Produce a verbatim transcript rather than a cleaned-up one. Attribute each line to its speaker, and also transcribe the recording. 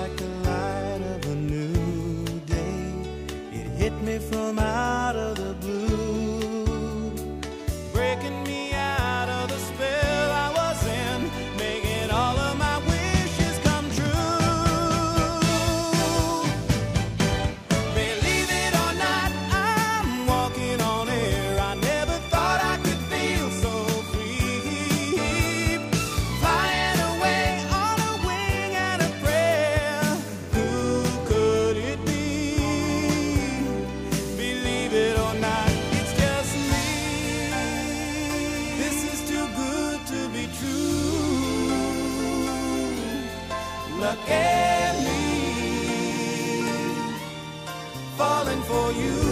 Speaker 1: like the light of a new day. It hit me from out of the blue, breaking me out of the spell I was in, making all of my wishes come true. Believe it or not, I'm walking on air. I never thought I could feel so free, flying away on a wing and a prayer. Who could it be? Believe it or not, it's just me. This is too good to be true. Look at me, falling for you.